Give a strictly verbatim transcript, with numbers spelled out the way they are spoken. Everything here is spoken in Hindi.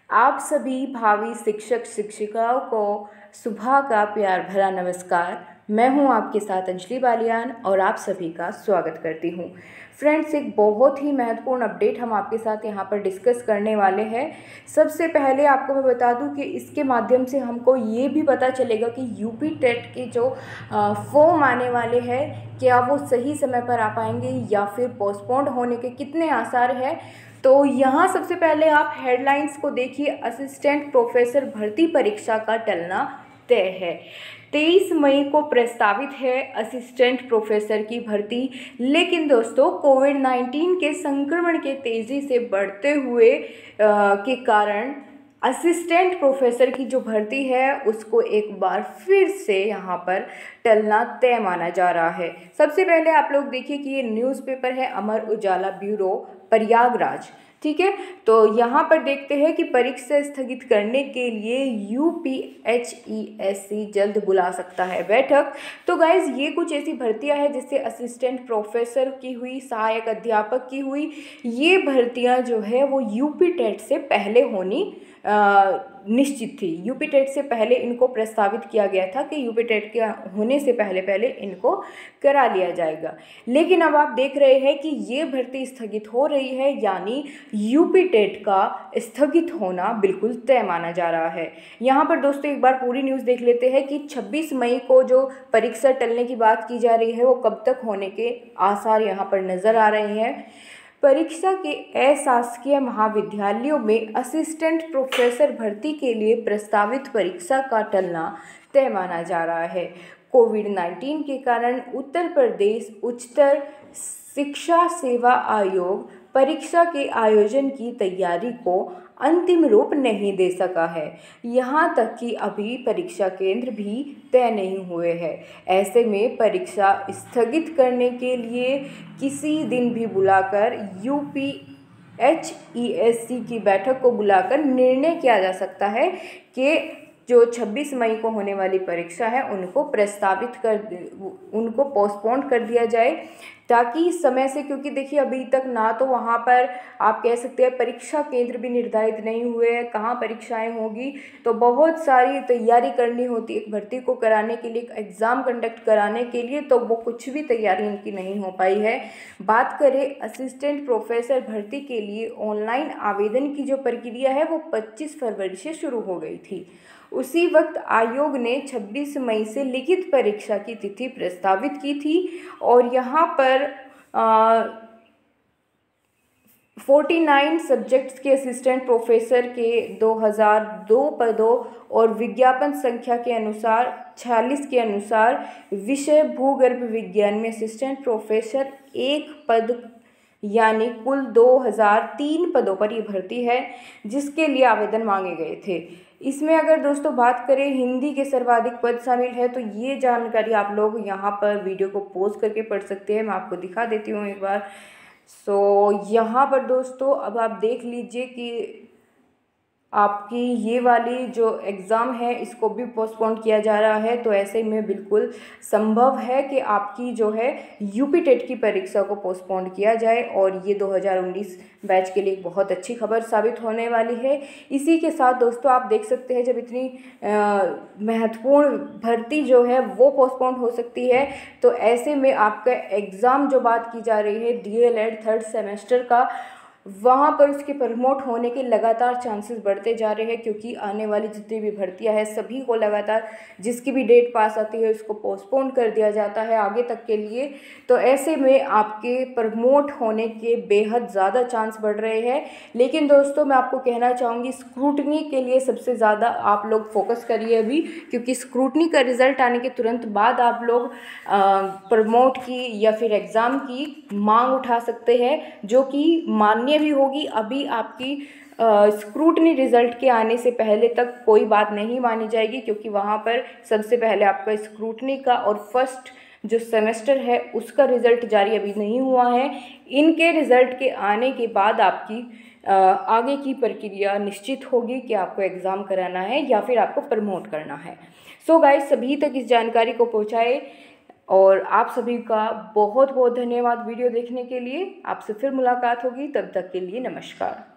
आप सभी भावी शिक्षक शिक्षिकाओं को सुबह का प्यार भरा नमस्कार। मैं हूं आपके साथ अंजलि बालियान और आप सभी का स्वागत करती हूं। फ्रेंड्स, एक बहुत ही महत्वपूर्ण अपडेट हम आपके साथ यहां पर डिस्कस करने वाले हैं। सबसे पहले आपको मैं बता दूं कि इसके माध्यम से हमको ये भी पता चलेगा कि यूपी टेट के जो फॉर्म आने वाले हैं क्या वो सही समय पर आ पाएंगे या फिर पोस्टपोन्ड होने के कितने आसार हैं। तो यहाँ सबसे पहले आप हेडलाइंस को देखिए। असिस्टेंट प्रोफेसर भर्ती परीक्षा का टलना तय है। तेईस मई को प्रस्तावित है असिस्टेंट प्रोफेसर की भर्ती, लेकिन दोस्तों कोविड नाइन्टीन के संक्रमण के तेज़ी से बढ़ते हुए आ, के कारण असिस्टेंट प्रोफेसर की जो भर्ती है उसको एक बार फिर से यहाँ पर टलना तय माना जा रहा है। सबसे पहले आप लोग देखिए कि ये न्यूज़पेपर है अमर उजाला ब्यूरो प्रयागराज, ठीक है। तो यहाँ पर देखते हैं कि परीक्षा स्थगित करने के लिए U P H E S C जल्द बुला सकता है बैठक। तो गाइज ये कुछ ऐसी भर्तियां हैं जिससे असिस्टेंट प्रोफेसर की हुई, सहायक अध्यापक की हुई, ये भर्तियां जो है वो यूपी टेट से पहले होनी आ, निश्चित थी। यूपी टेट से पहले इनको प्रस्तावित किया गया था कि यूपी टेट के होने से पहले पहले इनको करा लिया जाएगा, लेकिन अब आप देख रहे हैं कि ये भर्ती स्थगित हो रही है, यानी यूपी टेट का स्थगित होना बिल्कुल तय माना जा रहा है। यहाँ पर दोस्तों एक बार पूरी न्यूज़ देख लेते हैं कि छब्बीस मई को जो परीक्षा टलने की बात की जा रही है वो कब तक होने के आसार यहाँ पर नज़र आ रहे हैं। परीक्षा के अशासकीय महाविद्यालयों में असिस्टेंट प्रोफेसर भर्ती के लिए प्रस्तावित परीक्षा का टलना तय माना जा रहा है। कोविड नाइन्टीन के कारण उत्तर प्रदेश उच्चतर शिक्षा सेवा आयोग परीक्षा के आयोजन की तैयारी को अंतिम रूप नहीं दे सका है। यहाँ तक कि अभी परीक्षा केंद्र भी तय नहीं हुए हैं। ऐसे में परीक्षा स्थगित करने के लिए किसी दिन भी बुलाकर U P H E S C की बैठक को बुलाकर निर्णय किया जा सकता है कि जो छब्बीस मई को होने वाली परीक्षा है उनको प्रस्तावित कर उनको पोस्टपोन कर दिया जाए, ताकि समय से, क्योंकि देखिए अभी तक ना तो वहाँ पर आप कह सकते हैं परीक्षा केंद्र भी निर्धारित नहीं हुए हैं, कहाँ परीक्षाएं होगी। तो बहुत सारी तैयारी करनी होती है एक भर्ती को कराने के लिए, एक एग्ज़ाम कंडक्ट कराने के लिए, तो वो कुछ भी तैयारी इनकी नहीं हो पाई है। बात करें असिस्टेंट प्रोफेसर भर्ती के लिए ऑनलाइन आवेदन की जो प्रक्रिया है वो पच्चीस फरवरी से शुरू हो गई थी। उसी वक्त आयोग ने छब्बीस मई से लिखित परीक्षा की तिथि प्रस्तावित की थी और यहाँ पर उनचास सब्जेक्ट्स के असिस्टेंट प्रोफेसर के दो हज़ार दो पदों और विज्ञापन संख्या के अनुसार छियालीस के अनुसार विषय भूगर्भ विज्ञान में असिस्टेंट प्रोफेसर एक पद यानी कुल दो हज़ार तीन पदों पर ये भर्ती है जिसके लिए आवेदन मांगे गए थे। इसमें अगर दोस्तों बात करें हिंदी के सर्वाधिक पद शामिल है, तो ये जानकारी आप लोग यहाँ पर वीडियो को पॉज करके पढ़ सकते हैं। मैं आपको दिखा देती हूँ एक बार। सो यहाँ पर दोस्तों अब आप देख लीजिए कि आपकी ये वाली जो एग्ज़ाम है इसको भी पोस्टपोन किया जा रहा है। तो ऐसे में बिल्कुल संभव है कि आपकी जो है यूपी टेट की परीक्षा को पोस्टपोन किया जाए और ये दो हज़ार उन्नीस बैच के लिए बहुत अच्छी खबर साबित होने वाली है। इसी के साथ दोस्तों आप देख सकते हैं जब इतनी महत्वपूर्ण भर्ती जो है वो पोस्टपोन हो सकती है, तो ऐसे में आपका एग्ज़ाम जो बात की जा रही है D L Ed third semester का, वहाँ पर उसके प्रमोट होने के लगातार चांसेस बढ़ते जा रहे हैं, क्योंकि आने वाली जितनी भी भर्तियां हैं सभी को लगातार जिसकी भी डेट पास आती है उसको पोस्टपोन कर दिया जाता है आगे तक के लिए। तो ऐसे में आपके प्रमोट होने के बेहद ज़्यादा चांस बढ़ रहे हैं। लेकिन दोस्तों मैं आपको कहना चाहूँगी स्क्रूटनी के लिए सबसे ज़्यादा आप लोग फोकस करिए अभी, क्योंकि स्क्रूटनी का रिज़ल्ट आने के तुरंत बाद आप लोग प्रमोट की या फिर एग्ज़ाम की मांग उठा सकते हैं, जो कि मान्य भी होगी। अभी आपकी स्क्रूटनी रिज़ल्ट के आने से पहले तक कोई बात नहीं मानी जाएगी, क्योंकि वहाँ पर सबसे पहले आपका स्क्रूटनी का और फर्स्ट जो सेमेस्टर है उसका रिज़ल्ट जारी अभी नहीं हुआ है। इनके रिज़ल्ट के आने के बाद आपकी आगे की प्रक्रिया निश्चित होगी कि आपको एग्ज़ाम कराना है या फिर आपको प्रमोट करना है। सो गाइस, सभी तक इस जानकारी को पहुँचाए और आप सभी का बहुत बहुत धन्यवाद वीडियो देखने के लिए। आपसे फिर मुलाकात होगी, तब तक के लिए नमस्कार।